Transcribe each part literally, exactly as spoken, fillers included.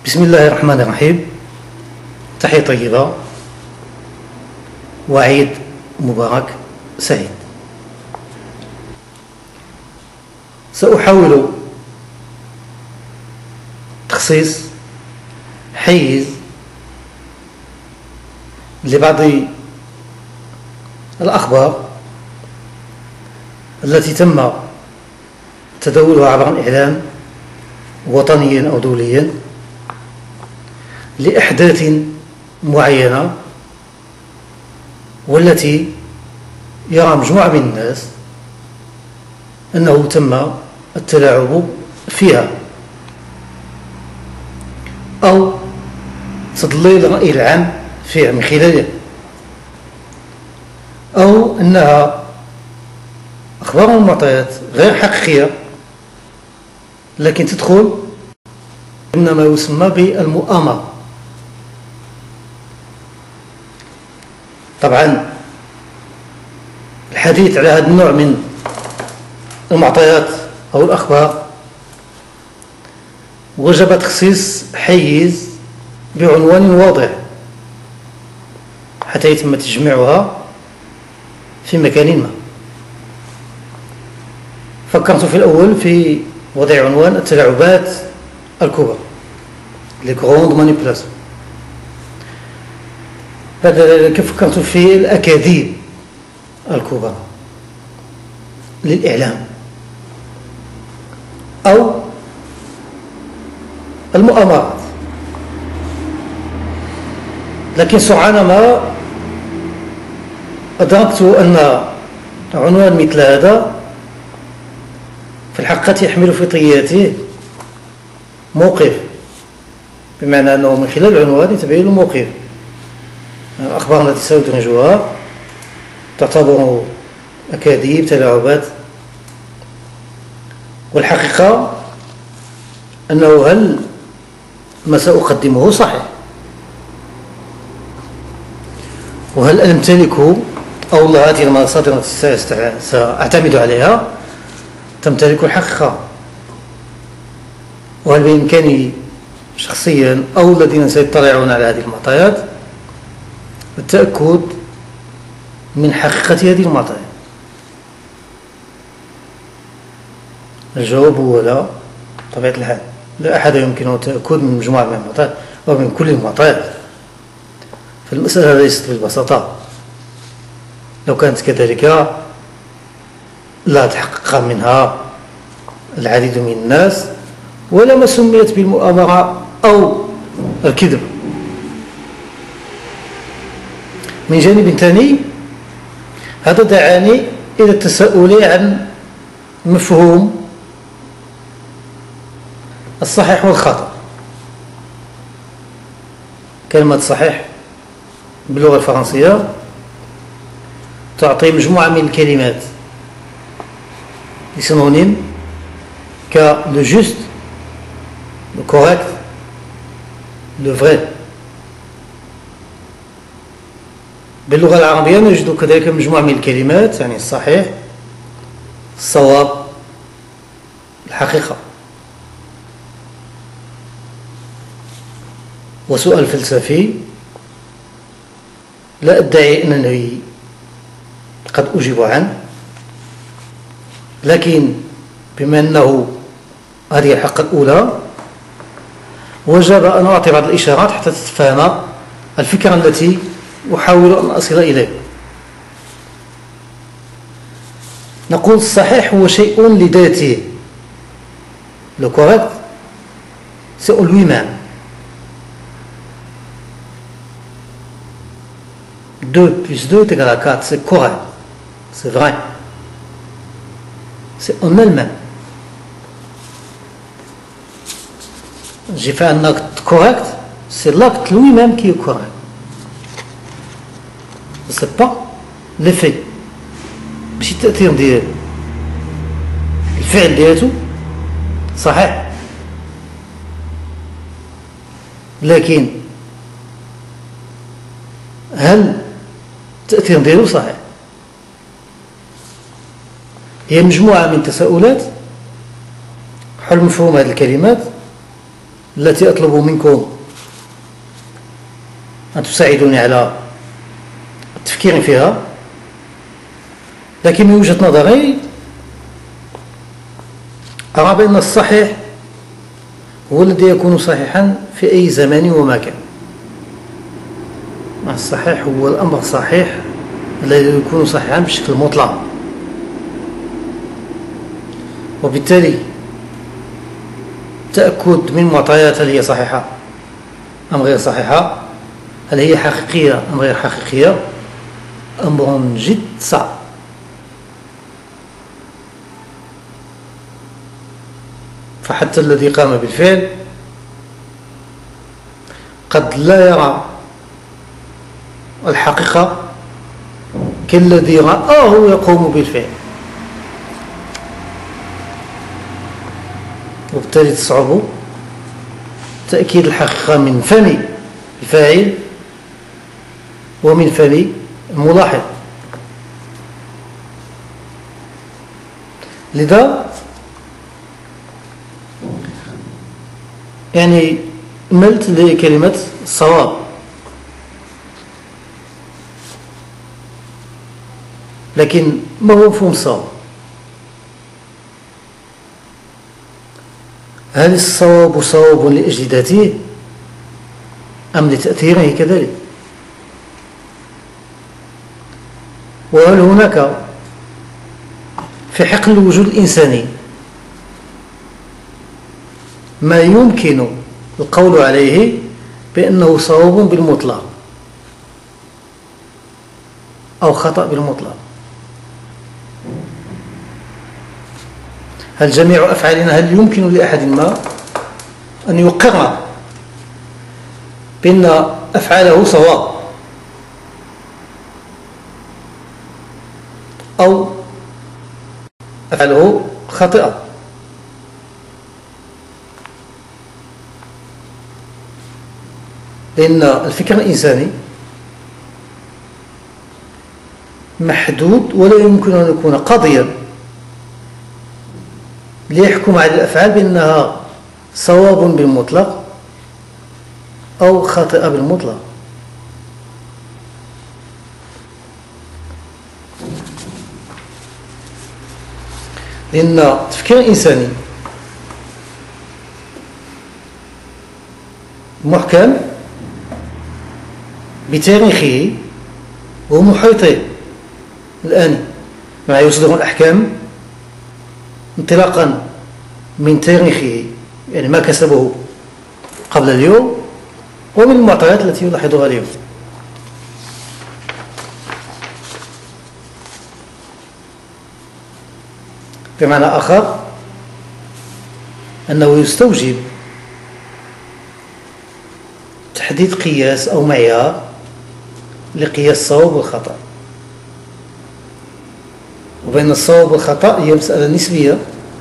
بسم الله الرحمن الرحيم. تحية طيبة وعيد مبارك سعيد. سأحاول تخصيص حيز لبعض الأخبار التي تم تداولها عبر الإعلام وطنيا أو دوليا لأحداث معينة، والتي يرى مجموعة من الناس أنه تم التلاعب فيها أو تضليل الرأي العام فيها من خلالها، أو أنها أخبار ومعطيات غير حقيقية لكن تدخل ضمن ما يسمى بالمؤامرة. طبعا الحديث على هذا النوع من المعطيات أو الأخبار وجب تخصيص حيز بعنوان واضح حتى يتم تجميعها في مكان ما. فكرت في الأول في وضع عنوان التلاعبات الكبرى، les grandes manipulations. كذلك فكرت في الأكاذيب الكبرى للإعلام أو المؤامرات، لكن سرعان ما أدركت أن عنوان مثل هذا في الحقيقة يحمل في طياته موقف، بمعنى أنه من خلال العنوان يتبين الموقف. الأخبار التي سأدرجها تعتبر أكاذيب تلاعبات، والحقيقة أنه هل ما سأقدمه صحيح، وهل أمتلك أو هذه المصادر التي سأعتمد عليها تمتلك الحقيقة، وهل بإمكاني شخصيا أو الذين سيطلعون على هذه المعطيات التأكد من حقيقة هذه المعطيات؟ الجواب هو لا، بطبيعة الحال لا أحد يمكنه التأكد من مجموعة من المعطيات أو من كل المعطيات، فالمسألة ليست بالبساطة. لو كانت كذلك لا تحقق منها العديد من الناس ولما سميت بالمؤامرة أو الكذب. من جانب ثاني هذا دعاني إلى التساؤل عن مفهوم الصحيح والخطأ. كلمة صحيح باللغة الفرنسية تعطي مجموعة من الكلمات synonymes ك le juste, le correct, le vrai. باللغة العربية نجد كذلك مجموعة من الكلمات، يعني الصحيح، الصواب، الحقيقة. وسؤال فلسفي لا أدعي أنني قد أجيب عنه، لكن بما أنه هذه الحلقة الأولى وجب أن أعطي بعض الإشارات حتى تتفهم الفكرة التي أحاول أن أصل إليه. نقول الصحيح هو شيء لذاته، le correct c'est en lui-même. deux plus deux est égal à quatre, c'est correct, c'est vrai, c'est en elle-même. J'ai fait un acte correct, c'est l'acte lui-même qui est correct. Ce n'est pas l'effet. باش التأثير ديال الفعل ديالته صحيح، لكن هل التأثير ديالو صحيح؟ هي مجموعة من تساؤلات حول مفهوم هذه الكلمات التي أطلب منكم أن تساعدوني على التفكير فيها، لكن من وجهة نظري أرى بأن الصحيح هو الذي يكون صحيحا في أي زمان ومكان. الصحيح هو الأمر الصحيح الذي يكون صحيحا بشكل مطلق، وبالتالي التأكد من معطيات هل هي صحيحة أم غير صحيحة، هل هي حقيقية أم غير حقيقية، أمر جد صعب. فحتى الذي قام بالفعل قد لا يرى الحقيقة كالذي رآه يقوم بالفعل، وبالتالي تصعب تأكيد الحقيقة من فم الفاعل ومن فم الملاحظ. لذا يعني ملت لكلمة الصواب، لكن ما هو مفهوم الصواب؟ هل الصواب صواب لأجل ذاته أم لتأثيره كذلك؟ وهل هناك في حقل الوجود الإنساني ما يمكن القول عليه بأنه صواب بالمطلق أو خطأ بالمطلق؟ هل جميع أفعالنا هل يمكن لأحد ما أن يقر بأن أفعاله صواب أو أفعاله خاطئة؟ لأن الفكر الإنساني محدود ولا يمكن أن يكون قاضيا ليحكم على الأفعال بأنها صواب بالمطلق أو خاطئة بالمطلق. لأن التفكير الإنساني محكم بتاريخه ومحيطه الآن، ما يصدر الأحكام انطلاقا من تاريخه، يعني ما كسبه قبل اليوم ومن المعطيات التي يلاحظها اليوم. بمعنى آخر أنه يستوجب تحديد قياس أو معيار لقياس الصواب والخطأ، وبين الصواب والخطأ هي مسألة نسبية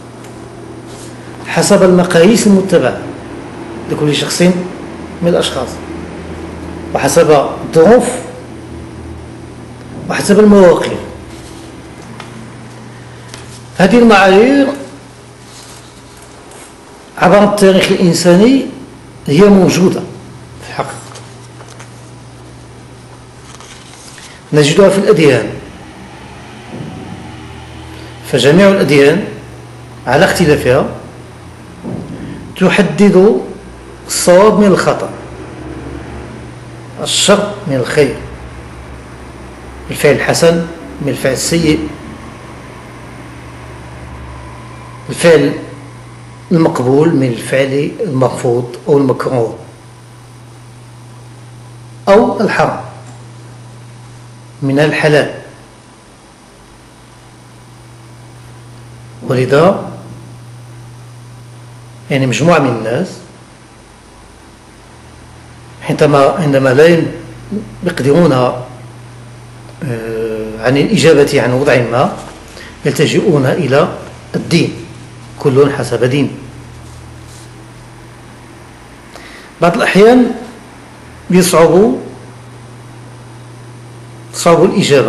حسب المقاييس المتبعة لكل شخص من الأشخاص، وحسب الظروف وحسب المواقف. هذه المعايير عبر التاريخ الإنساني هي موجودة في الحقيقة، نجدها في الأديان، فجميع الأديان على اختلافها تحدد الصواب من الخطأ، الشر من الخير، الفعل الحسن من الفعل السيء، الفعل المقبول من الفعل المرفوض أو المكروه، أو الحرام من الحلال. ولذا يعني مجموعة من الناس حينما عندما لا يقدرون عن الإجابة عن وضع ما يلتجئون إلى الدين، كل حسب دين. بعض الأحيان يصعب تصعب الإجابة،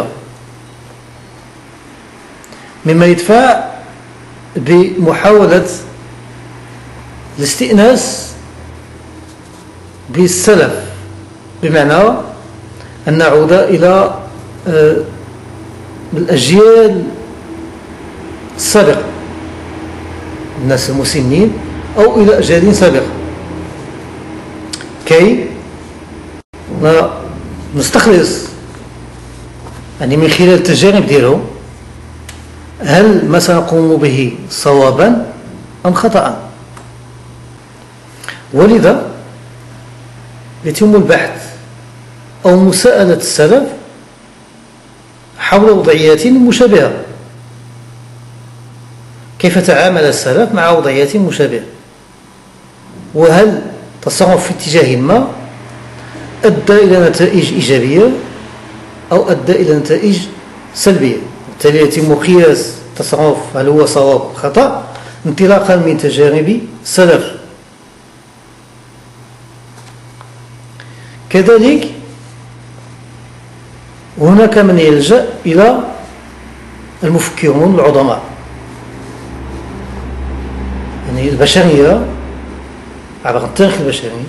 مما يدفع بمحاولة الاستئناس بالسلف، بمعنى أن نعود إلى الأجيال السابقة، الناس المسنين، أو إلى أجيال سابقة، كي نستخلص يعني من خلال التجارب ديالهم هل ما سنقوم به صوابا أم خطأ. ولذا يتم البحث أو مساءلة السلف حول وضعيات مشابهة، كيف تعامل السلف مع وضعيات مشابهة، وهل تصرف في اتجاه ما أدى إلى نتائج إيجابية أو أدى إلى نتائج سلبية. بالتالي يتم قياس التصرف هل هو صواب أو خطأ انطلاقا من تجارب السلف. كذلك هناك من يلجأ إلى المفكرون العظماء، يعني البشرية عبر التاريخ البشري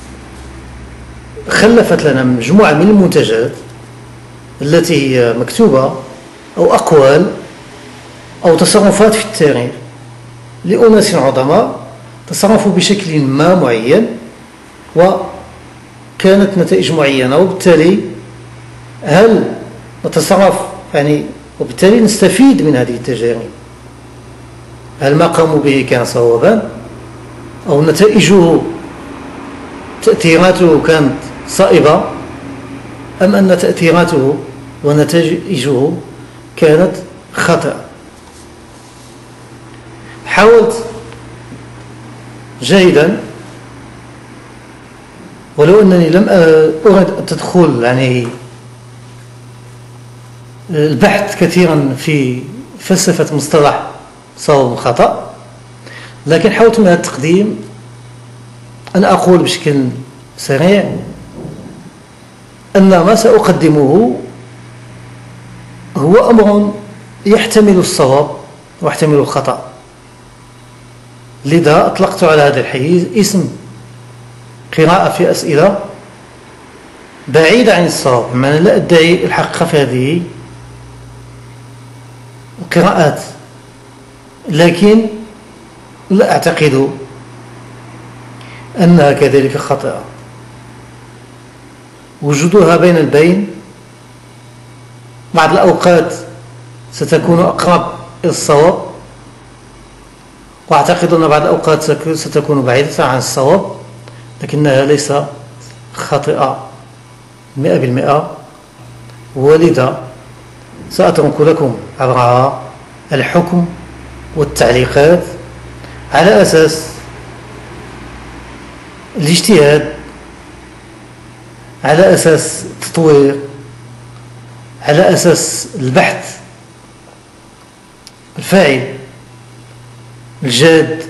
خلفت لنا مجموعة من المنتجات التي هي مكتوبة أو أقوال أو تصرفات في التاريخ لأناس عظماء تصرفوا بشكل ما معين وكانت نتائج معينة، وبالتالي هل نتصرف يعني وبالتالي نستفيد من هذه التجارب، هل ما قاموا به كان صوابا أو نتائجه تأثيراته كانت صائبة، أم أن تأثيراته ونتائجه كانت خطأ. حاولت جيدا ولو أنني لم أرد التدخل يعني البحث كثيرا في فلسفة مصطلح صواب وخطأ، لكن حاولت من التقديم أن أقول بشكل سريع أن ما سأقدمه هو أمر يحتمل الصواب ويحتمل الخطأ، لذا أطلقت على هذا الحيز اسم قراءة في أسئلة بعيدة عن الصواب، بمعنى لا أدعي الحقيقة في هذه القراءات، لكن لا أعتقد أنها كذلك خاطئة. وجودها بين البين بعض الأوقات ستكون أقرب إلى الصواب، وأعتقد أن بعض الأوقات ستكون بعيدة عن الصواب، لكنها ليست خاطئة مئة بالمئة. ولذا سأترك لكم عبرها الحكم والتعليقات على أساس الاجتهاد، على أساس التطوير، على أساس البحث الفاعل الجاد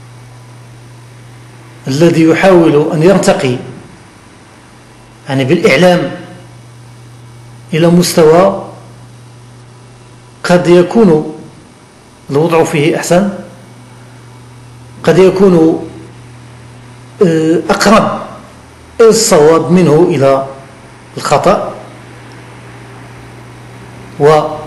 الذي يحاول أن يرتقي يعني بالإعلام إلى مستوى قد يكون الوضع فيه أحسن، قد يكون أقرب إلى الصواب منه إلى الخطأ. و